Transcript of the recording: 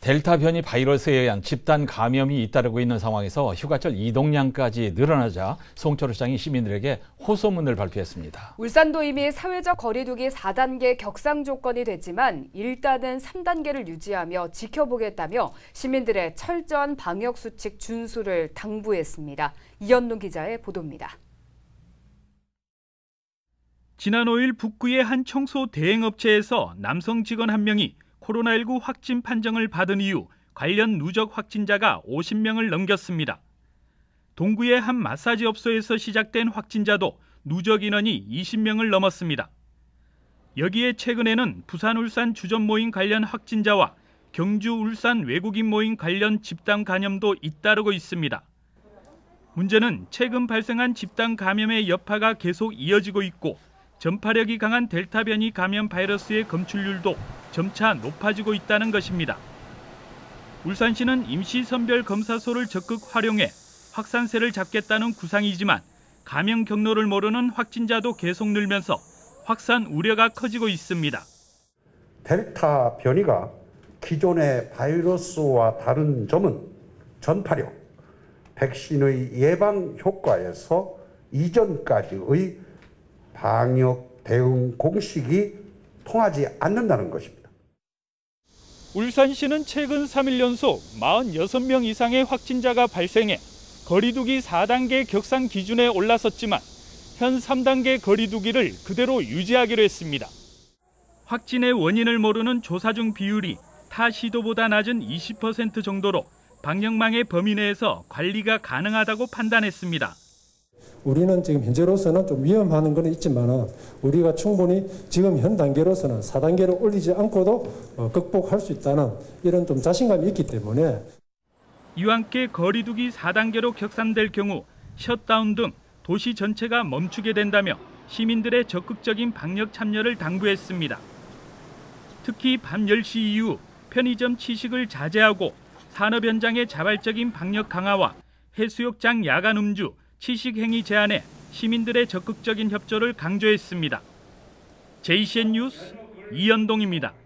델타 변이 바이러스에 의한 집단 감염이 잇따르고 있는 상황에서 휴가철 이동량까지 늘어나자 송철시장이 시민들에게 호소문을 발표했습니다. 울산도 이미 사회적 거리두기 4단계 격상 조건이 됐지만 일단은 3단계를 유지하며 지켜보겠다며 시민들의 철저한 방역수칙 준수를 당부했습니다. 이현동 기자의 보도입니다. 지난 5일 북구의 한 청소 대행업체에서 남성 직원 한 명이 코로나19 확진 판정을 받은 이후 관련 누적 확진자가 50명을 넘겼습니다. 동구의 한 마사지 업소에서 시작된 확진자도 누적 인원이 20명을 넘었습니다. 여기에 최근에는 부산, 울산 주점 모임 관련 확진자와 경주, 울산 외국인 모임 관련 집단 감염도 잇따르고 있습니다. 문제는 최근 발생한 집단 감염의 여파가 계속 이어지고 있고 전파력이 강한 델타 변이 감염 바이러스의 검출률도 점차 높아지고 있다는 것입니다. 울산시는 임시선별검사소를 적극 활용해 확산세를 잡겠다는 구상이지만 감염 경로를 모르는 확진자도 계속 늘면서 확산 우려가 커지고 있습니다. 델타 변이가 기존의 바이러스와 다른 점은 전파력, 백신의 예방 효과에서 이전까지의 방역 대응 공식이 통하지 않는다는 것입니다. 울산시는 최근 3일 연속 46명 이상의 확진자가 발생해 거리두기 4단계 격상 기준에 올라섰지만 현 3단계 거리두기를 그대로 유지하기로 했습니다. 확진의 원인을 모르는 조사 중 비율이 타 시도보다 낮은 20% 정도로 방역망의 범위 내에서 관리가 가능하다고 판단했습니다. 우리는 지금 현재로서는 좀 위험한 건 있지만 우리가 충분히 지금 현 단계로서는 4단계를 올리지 않고도 극복할 수 있다는 이런 좀 자신감이 있기 때문에 이와 함께 거리두기 4단계로 격상될 경우 셧다운 등 도시 전체가 멈추게 된다며 시민들의 적극적인 방역 참여를 당부했습니다. 특히 밤 10시 이후 편의점 취식을 자제하고 산업 현장의 자발적인 방역 강화와 해수욕장 야간 음주, 취식 행위 제한에 시민들의 적극적인 협조를 강조했습니다. JCN 뉴스 이현동입니다.